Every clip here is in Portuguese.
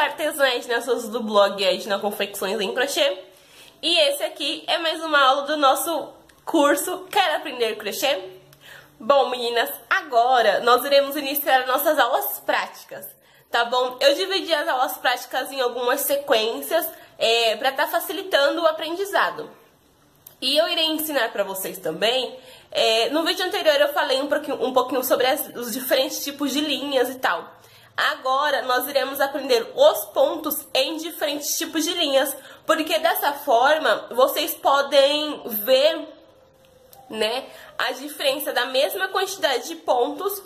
artesã Edna Souza do blog Edna Confecções em Crochê. E esse aqui é mais uma aula do nosso curso Quer Aprender Crochê? Bom, meninas, agora nós iremos iniciar nossas aulas práticas, tá bom? Eu dividi as aulas práticas em algumas sequências para estar facilitando o aprendizado. E eu irei ensinar para vocês também. No vídeo anterior eu falei um pouquinho sobre os diferentes tipos de linhas e tal. Agora nós iremos aprender os pontos em diferentes tipos de linhas, porque dessa forma vocês podem ver, né, a diferença da mesma quantidade de pontos.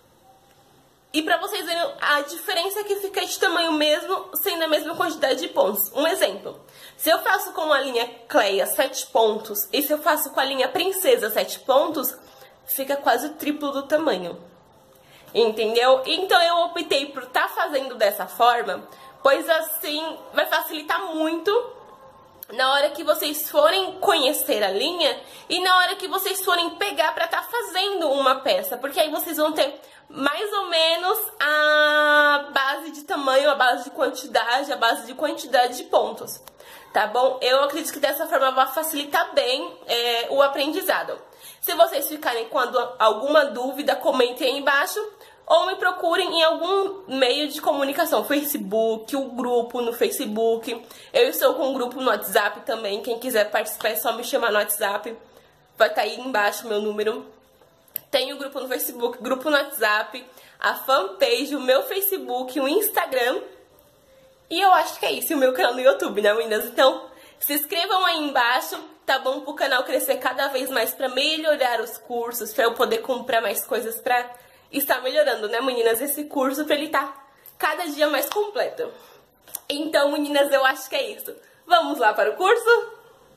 E para vocês verem a diferença que fica de tamanho mesmo, sendo a mesma quantidade de pontos. Um exemplo, se eu faço com a linha Cleia 7 pontos, e se eu faço com a linha Princesa 7 pontos, fica quase o triplo do tamanho. Entendeu? Então eu optei por estar fazendo dessa forma, pois assim vai facilitar muito na hora que vocês forem conhecer a linha e na hora que vocês forem pegar para estar fazendo uma peça, porque aí vocês vão ter mais ou menos a base de tamanho, a base de quantidade, a base de quantidade de pontos, tá bom? Eu acredito que dessa forma vai facilitar bem o aprendizado. Se vocês ficarem com alguma dúvida, comentem aí embaixo ou me procurem em algum meio de comunicação, Facebook, o grupo no Facebook. Eu estou com um grupo no WhatsApp também, quem quiser participar é só me chamar no WhatsApp, vai estar aí embaixo o meu número. Tem o grupo no Facebook, grupo no WhatsApp, a fanpage, o meu Facebook, o Instagram. E eu acho que é isso, o meu canal no YouTube, né, meninas? Então, se inscrevam aí embaixo, tá bom? Para o canal crescer cada vez mais, para melhorar os cursos, para eu poder comprar mais coisas para estar melhorando, né, meninas? Esse curso, para ele estar cada dia mais completo. Então, meninas, eu acho que é isso. Vamos lá para o curso?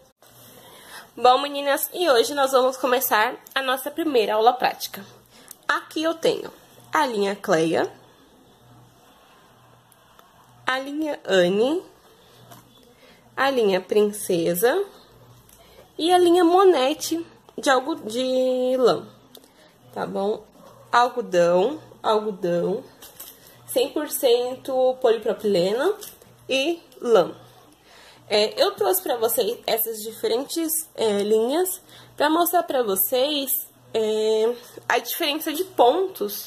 Bom, meninas, e hoje nós vamos começar a nossa primeira aula prática. Aqui eu tenho a linha Cleia, a linha Anne, a linha Princesa e a linha Monete de lã, tá bom? Algodão, 100% polipropileno e lã. Eu trouxe para vocês essas diferentes linhas para mostrar para vocês a diferença de pontos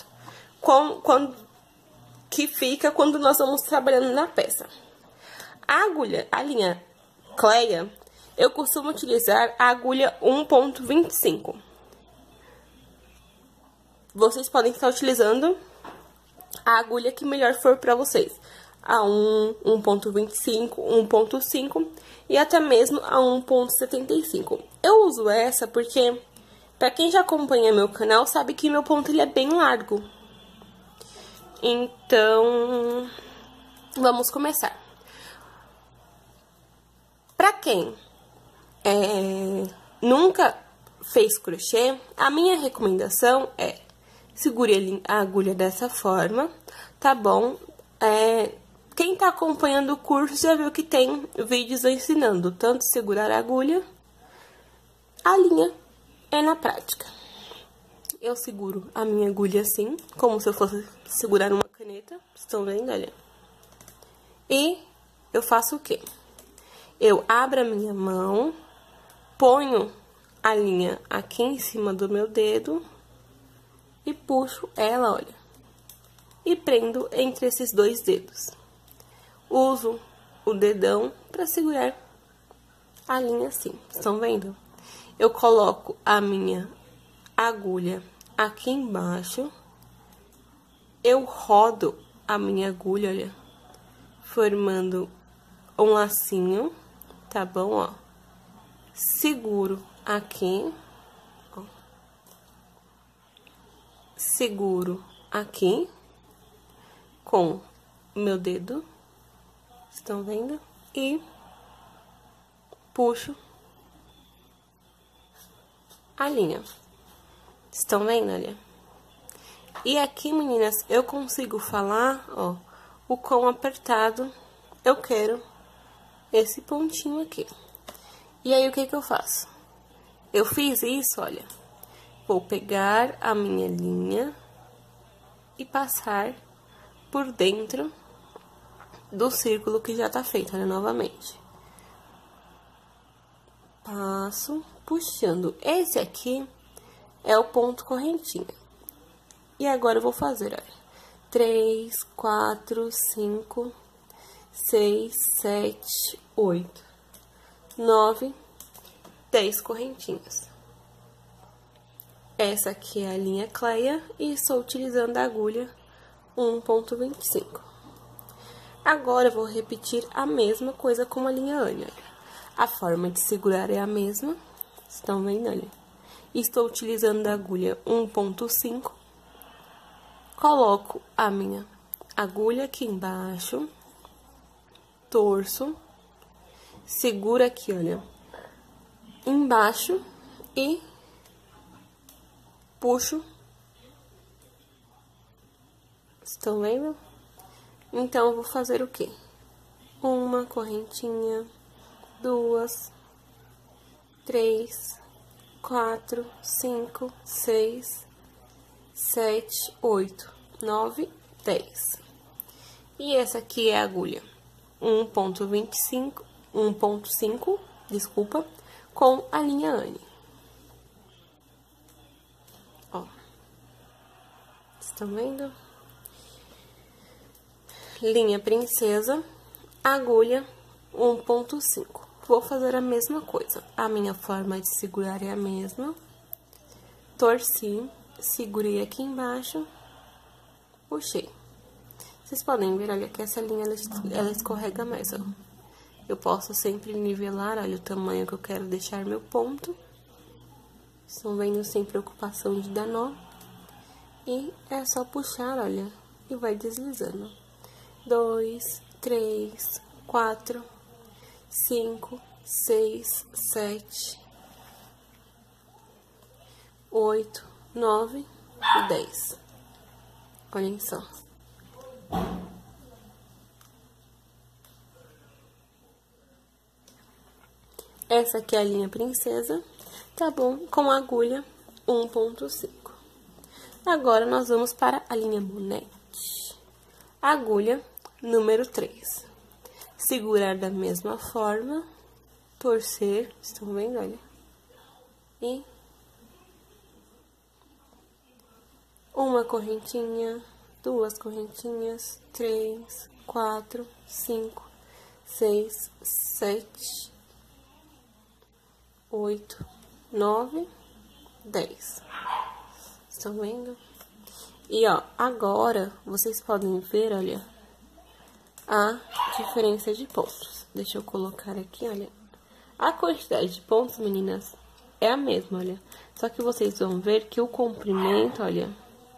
que fica quando nós vamos trabalhando na peça. A agulha, a linha Cleia, eu costumo utilizar a agulha 1.25. Vocês podem estar utilizando a agulha que melhor for para vocês. A 1, 1.25, 1.5 e até mesmo a 1.75. Eu uso essa porque, para quem já acompanha meu canal, sabe que meu ponto ele é bem largo. Então, vamos começar. Para quem nunca fez crochê, a minha recomendação é segure a agulha dessa forma, tá bom? Quem tá acompanhando o curso já viu que tem vídeos ensinando tanto segurar a agulha, a linha é na prática. Eu seguro a minha agulha assim, como se eu fosse segurar uma caneta, estão vendo, olha? E eu faço o quê? Eu abro a minha mão, ponho a linha aqui em cima do meu dedo e puxo ela, olha, e prendo entre esses dois dedos. Uso o dedão para segurar a linha assim, estão vendo? Eu coloco a minha agulha aqui embaixo, eu rodo a minha agulha, olha, formando um lacinho, tá bom, ó? Seguro aqui, ó. Seguro aqui com o meu dedo, estão vendo? E puxo a linha, estão vendo, olha? E aqui, meninas, eu consigo falar, ó, o quão apertado eu quero esse pontinho aqui. E aí, o que que eu faço? Eu fiz isso, olha, vou pegar a minha linha e passar por dentro do círculo que já tá feito, olha, novamente. Passo, puxando. Esse aqui é o ponto correntinha. E agora eu vou fazer, olha, 3, 4, 5, 6, 7, 8, 9, 10 correntinhas. Essa aqui é a linha Cleia e estou utilizando a agulha 1,25. Agora eu vou repetir a mesma coisa com a linha Anne, olha. A forma de segurar é a mesma, estão vendo, olha? Estou utilizando a agulha 1,5. Coloco a minha agulha aqui embaixo, torço, seguro aqui, olha, embaixo e puxo. Estão vendo? Então, eu vou fazer o quê? Uma correntinha, 2, 3, 4, 5, 6, 7, 8, 9, 10. E essa aqui é a agulha 1,5, desculpa, com a linha Anne. Ó. Estão vendo? Linha princesa, agulha 1,5. Vou fazer a mesma coisa. A minha forma de segurar é a mesma. Torci, segurei aqui embaixo, puxei. Vocês podem ver, olha, que essa linha, ela escorrega mais, ó. Eu posso sempre nivelar, olha, o tamanho que eu quero deixar meu ponto. Estão vendo, sem preocupação de dar nó. E é só puxar, olha, e vai deslizando. 2, 3, 4, 5, 6, 7, 8, 9 e 10. Olhem só. Essa aqui é a linha princesa, tá bom? Com a agulha 1,5. Agora, nós vamos para a linha bonete. Agulha número 3. Segurar da mesma forma, torcer, estão vendo, olha? E uma correntinha, 2 correntinhas, 3, 4, 5, 6, 7, 8, 9, 10. Estão vendo? E, ó, agora, vocês podem ver, olha, a diferença de pontos. Deixa eu colocar aqui, olha. A quantidade de pontos, meninas, é a mesma, olha. Só que vocês vão ver que o comprimento, olha,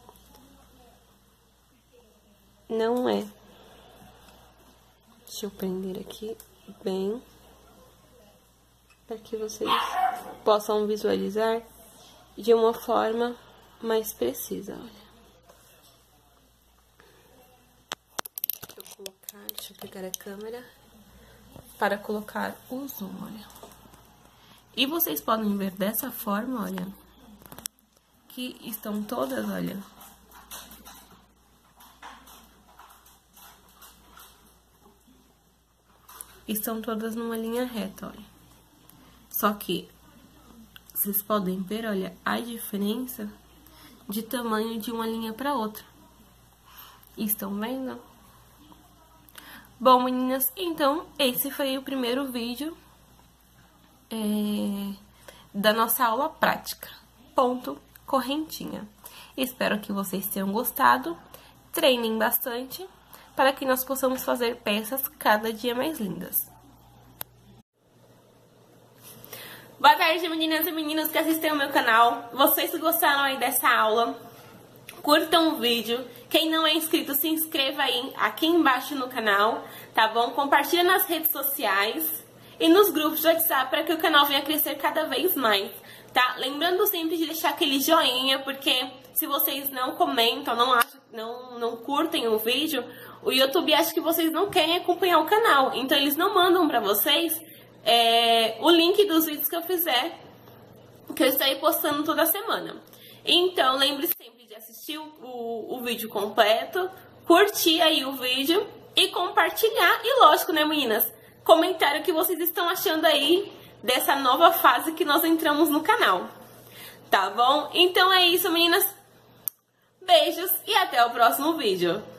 não é. Deixa eu prender aqui bem, para que vocês possam visualizar de uma forma mais precisa, olha. Deixa eu pegar a câmera para colocar o zoom, olha. E vocês podem ver dessa forma, olha, que estão todas, olha, estão todas numa linha reta, olha. Só que vocês podem ver, olha, a diferença de tamanho de uma linha para outra. Estão vendo? Bom, meninas, então, esse foi o primeiro vídeo da nossa aula prática. Ponto, correntinha. Espero que vocês tenham gostado. Treinem bastante para que nós possamos fazer peças cada dia mais lindas. Boa tarde, meninas e meninos que assistem ao meu canal. Vocês que gostaram aí dessa aula, curtam o vídeo. Quem não é inscrito, se inscreva aí aqui embaixo no canal, tá bom? Compartilha nas redes sociais e nos grupos de WhatsApp para que o canal venha crescer cada vez mais, tá? Lembrando sempre de deixar aquele joinha, porque se vocês não comentam, não curtem o vídeo, o YouTube acha que vocês não querem acompanhar o canal. Então, eles não mandam pra vocês o link dos vídeos que eu fizer, que eu estarei postando toda semana. Então, lembre sempre de assistir o vídeo completo, curtir aí o vídeo e compartilhar. E lógico, né, meninas? Comentário o que vocês estão achando aí dessa nova fase que nós entramos no canal. Tá bom? Então é isso, meninas. Beijos e até o próximo vídeo.